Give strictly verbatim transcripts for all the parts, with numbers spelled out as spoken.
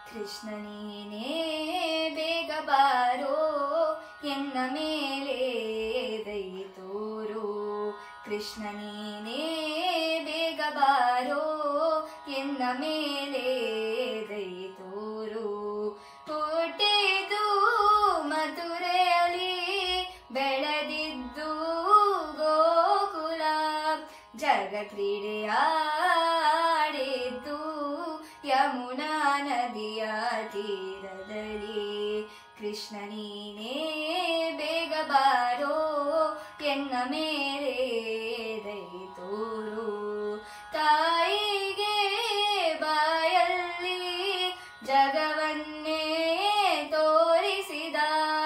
ಕೃಷ್ಣ ನೀನೇ ಬೇಗ ಬಾರೋ ಎನ್ನ ಮೇಲೆ ದಯೆ ತೋರು ಕೃಷ್ಣ ನೀನೇ ಬೇಗ ಬಾರೋ ಎನ್ನ ಮೇಲೆ ದಯೆ ತೋರು ಹುಟ್ಟಿದ್ದು ಮಥುರೆಯಲ್ಲಿ ಬೆಳೆದಿದ್ದು ಗೋಕುಲ ಜಗ ಕ್ರೀಡೆಯಾಡಿದ್ದು ಯಮುನಾ ನದಿಯ ತೀರದಲ್ಲಿ ಕೃಷ್ಣ ನೀನೇ ಬೇಗ ಬಾರೋ ಎನ್ನ ಮೇಲೆ ದಯೆ ತೋರು ತಾಯಿಗೆ ಬಾಯಲ್ಲಿ ಜಗವನ್ನೇ ತೋರಿಸಿದ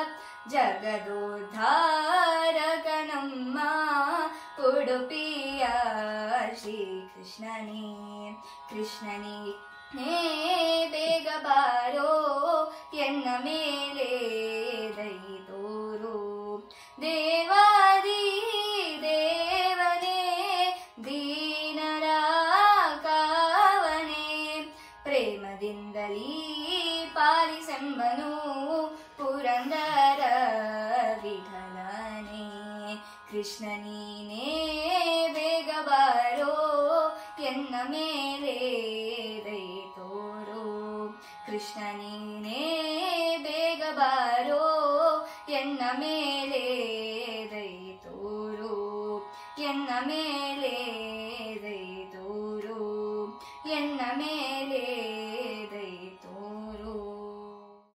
ಜಗದೋದ್ಧಾರಕ ನಮ್ಮ ಉಡುಪಿಯ ಶ್ರೀ ಕೃಷ್ಣನೇ ಕೃಷ್ಣನೇ ಹೇ ಬೇಗ ಬಾರೋ ಎನ್ನ ಮೇಲೆ ದಯೆ ತೋರು ದೇವಾದಿ ದೇವನೇ ದೀನರ ಕಾವನೆ ಪ್ರೇಮದಿಂದಲೀ ಪಾಲಿಸೆಂಬನು ಪುರಂದರ ವಿಠಲನೇ ಕೃಷ್ಣ ನೀನೇ ಬೇಗ ಬಾರೋ ಎನ್ನ ಮೇಲೆ ದಯೆ ತೋರು ಕೃಷ್ಣ ನೀನೇ ಬೇಗ ಬಾರೋ ಎನ್ನ ಮೇಲೆ ದಯೆ ತೋರು ಎನ್ನ ಮೇಲೆ